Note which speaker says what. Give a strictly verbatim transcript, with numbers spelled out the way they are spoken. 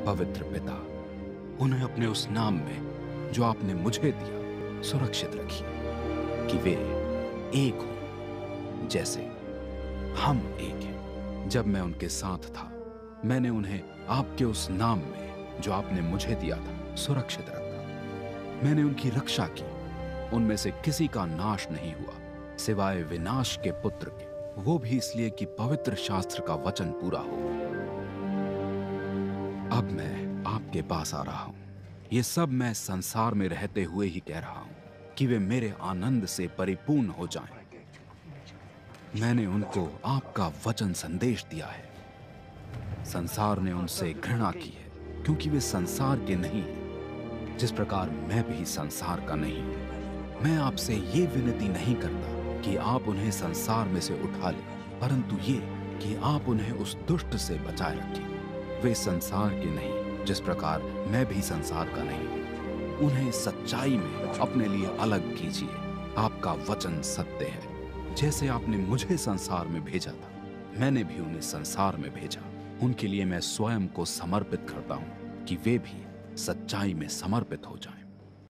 Speaker 1: पवित्र पिता, उन्हें अपने उस नाम में जो आपने मुझे दिया सुरक्षित रखिए कि वे एक हों जैसे हम एक हैं। जब मैं उनके साथ था, मैंने उन्हें आपके उस नाम में जो आपने मुझे दिया था सुरक्षित रखा। मैंने उनकी रक्षा की, उनमें से किसी का नाश नहीं हुआ सिवाय विनाश के पुत्र के, वो भी इसलिए कि पवित्र शास्त्र का वचन पूरा हो। अब मैं आपके पास आ रहा हूं। ये सब मैं संसार में रहते हुए ही कह रहा हूं कि वे मेरे आनंद से परिपूर्ण हो जाएं। मैंने उनको आपका वचन संदेश दिया है। संसार ने उनसे घृणा की है क्योंकि वे संसार के नहीं हैं, जिस प्रकार मैं भी संसार का नहीं हूं। मैं आपसे ये विनती नहीं करता कि आप उन्हें संसार में से उठा लें, परंतु ये कि आप उन्हें उस दुष्ट से बचाए रखें। वे संसार के नहीं, जिस प्रकार मैं भी संसार का नहीं हूं। उन्हें सच्चाई में अपने लिए अलग कीजिए। आपका वचन सत्य है। जैसे आपने मुझे संसार में भेजा था, मैंने भी उन्हें संसार में भेजा। उनके लिए मैं स्वयं को समर्पित करता हूं कि वे भी सच्चाई में समर्पित हो जाएं।